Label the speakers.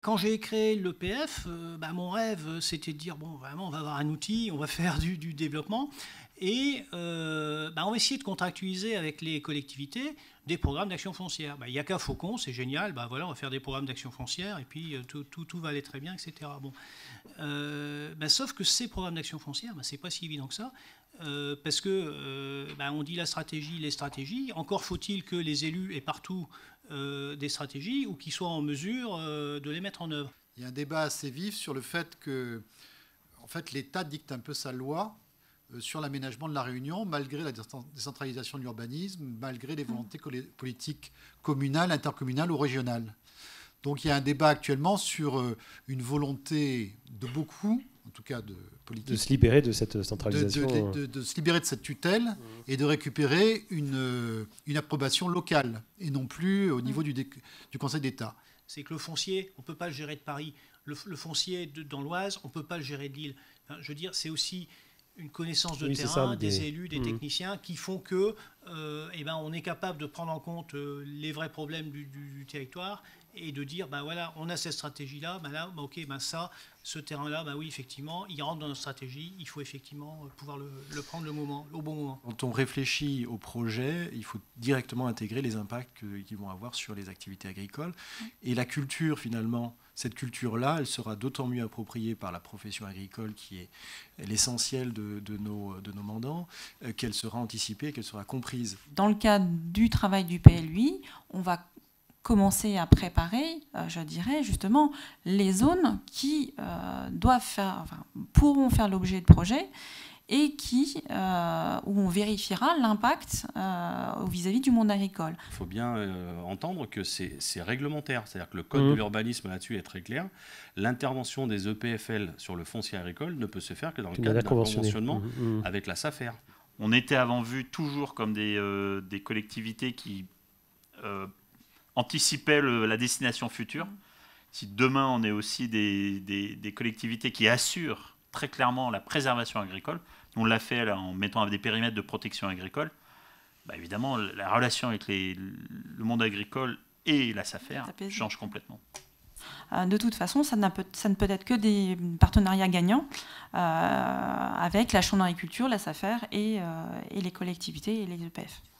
Speaker 1: quand j'ai créé l'EPF, mon rêve, c'était de dire, bon, vraiment, on va avoir un outil, on va faire du développement, et on va essayer de contractualiser avec les collectivités des programmes d'action foncière. Il n'y a qu'à Faucon, c'est génial, voilà, on va faire des programmes d'action foncière, et puis tout va aller très bien, etc. Bon. Sauf que ces programmes d'action foncière, c'est pas si évident que ça, parce que on dit la stratégie, les stratégies, encore faut-il que les élus aient partout des stratégies ou qu'ils soient en mesure de les mettre en œuvre.
Speaker 2: Il y a un débat assez vif sur le fait que en fait, l'État dicte un peu sa loi sur l'aménagement de la Réunion, malgré la décentralisation de l'urbanisme, malgré les volontés politiques communales, intercommunales ou régionales. Donc il y a un débat actuellement sur une volonté de beaucoup, en tout cas de politique,
Speaker 3: de se libérer de cette centralisation.
Speaker 2: De se libérer de cette tutelle et de récupérer une approbation locale et non plus au niveau du Conseil d'État.
Speaker 1: C'est que le foncier, on ne peut pas le gérer de Paris. Le foncier dans l'Oise, on ne peut pas le gérer de Lille. Enfin, je veux dire, c'est aussi une connaissance de terrain, des élus, des techniciens qui font que on est capable de prendre en compte les vrais problèmes du territoire et de dire, voilà, on a cette stratégie-là, ce terrain-là, oui, effectivement, il rentre dans notre stratégie, il faut effectivement pouvoir le prendre au bon moment.
Speaker 4: Quand on réfléchit au projet, il faut directement intégrer les impacts qu'ils vont avoir sur les activités agricoles. Et la culture, finalement, cette culture-là, elle sera d'autant mieux appropriée par la profession agricole qui est l'essentiel de nos mandants, qu'elle sera anticipée, qu'elle sera comprise.
Speaker 5: Dans le cadre du travail du PLUI, on va commencer à préparer, je dirais, justement, les zones qui pourront faire l'objet de projets et où on vérifiera l'impact vis-à-vis du monde agricole.
Speaker 6: Il faut bien entendre que c'est réglementaire, c'est-à-dire que le code de l'urbanisme là-dessus est très clair. L'intervention des EPFL sur le foncier agricole ne peut se faire que dans le cadre d'un conventionnement avec la SAFER.
Speaker 7: On était avant vu toujours comme des collectivités qui anticipaient la destination future. Si demain on est aussi des collectivités qui assurent très clairement la préservation agricole, on l'a fait là, en mettant des périmètres de protection agricole, évidemment la relation avec le monde agricole et la SAFER change complètement.
Speaker 5: De toute façon, ça ne peut être que des partenariats gagnants avec la Chambre d'agriculture, la SAFER et les collectivités et les EPF.